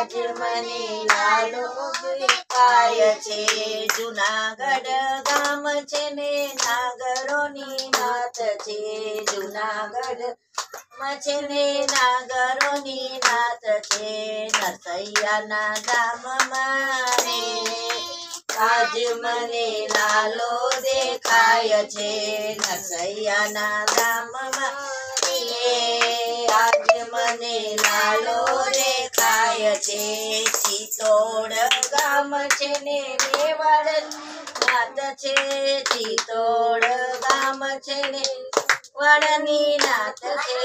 આજ મને લાલો દેખાય છે. જુનાગઢ ગામ છે ને નાગરોની નાત છે. જુનાગઢ છે ને નાગરોની નાત છે. નરસૈયાના ધામમાં રે આજ મને લાલો દેખાય છે. નરસૈયાના ધામમાં આજ મને લાલો દેખાય છે. ચિત્તોડ ગામ છે ને મેવાડ નાત છે. ચિત્તોડ ગામ છે ને વડની નાત છે.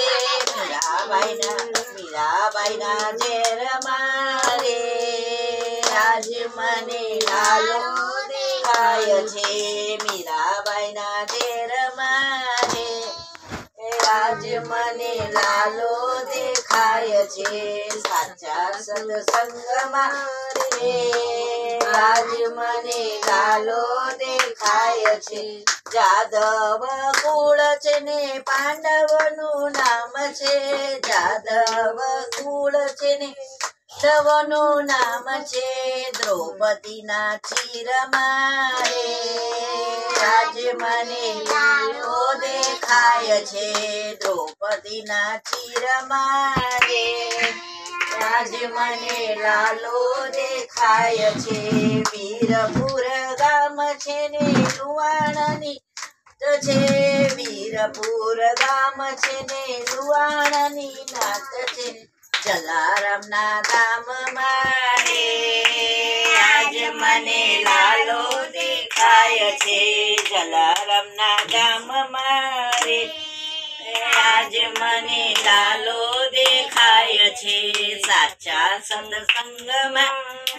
મીરાબાઈના ઝેર મારે આજ મને લાલો દેખાય છે. મીરાબાઈના ઝેર મારે આજ મને લાલો દેખાય છે. સાચા સત્સંગમાં રે આજ મને લાલો દેખાય છે. જાદવ કુળ છે ને પાંડવનું નામ છે. જાદવ કુળ છે ને પાંડવનું નામ છે. દ્રૌપદીના ચીરમાં રે આજ મને લાલો દેખાય છે. દ્રૌપદીના ચીરમાં રે આજ મને લાલો દેખાય છે. વીરપુર ગામ છે ને લુવાણની છે. વીરપુર ગામ છે ને લુવાણની નાત છે. જલારામના ધામમાં રે આજ મને લાલો દેખાય છે. જલારામના ધામમાં રે આજ મને લાલો દેખાય છે. સાચા સત્સંગમાં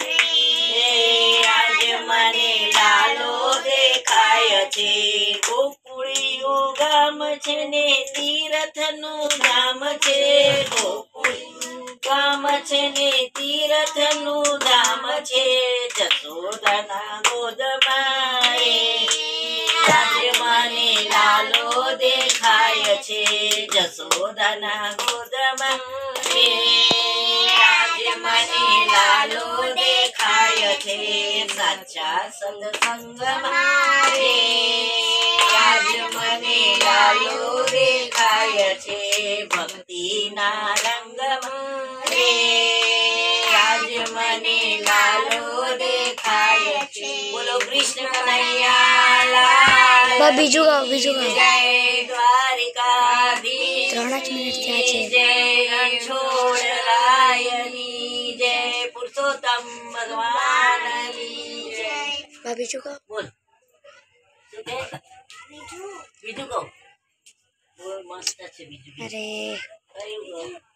આજ મને લાલો દેખાય છે. ગોકુળિયું ગામ છે ને તીર્થનું ધામ છે. ગોકુળિયું ગામ છે ને તીર્થનું ધામ છે. જશોદાના ગોદમાં આજ મને લાલો દેખાય છે. જશોદાના ગોદમાં આજ મને લાલો દેખાય છે. સાચા સત્સંગમાં આજ મને લાલો દેખાય છે. ભક્તિના રંગમાં આજ મને લાલો દેખાય છે. બોલો કૃષ્ણ કનૈયા લાલ બીજું ગાઓ જય દ્વારિકાધીશ 3 જ મિનિટ થયા છે. જય રણછોડરાયની જય. પુરુષોત્તમ ભગવાનની જય. બીજું ગાઓ. બોલ શું કહે? બીજું કહો. બોલ મસ્ત છે બીજું. અરે કયું કહું?